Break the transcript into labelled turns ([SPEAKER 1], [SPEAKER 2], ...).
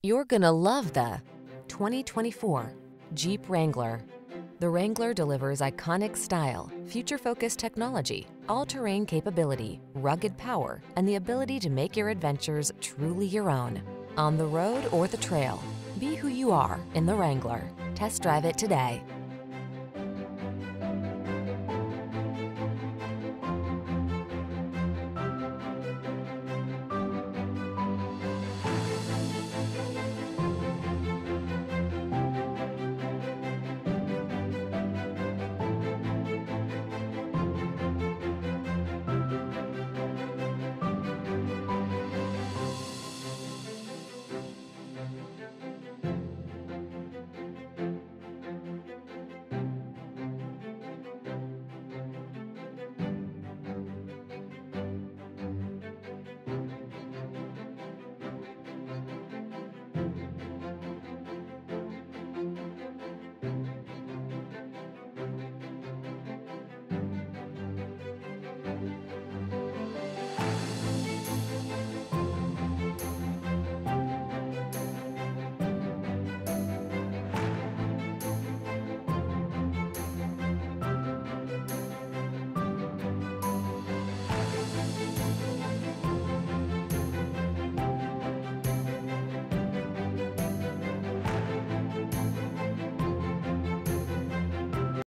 [SPEAKER 1] You're gonna love the 2024 Jeep Wrangler. The Wrangler delivers iconic style, future-focused technology, all-terrain capability, rugged power, and the ability to make your adventures truly your own. On the road or the trail, be who you are in the Wrangler. Test drive it today.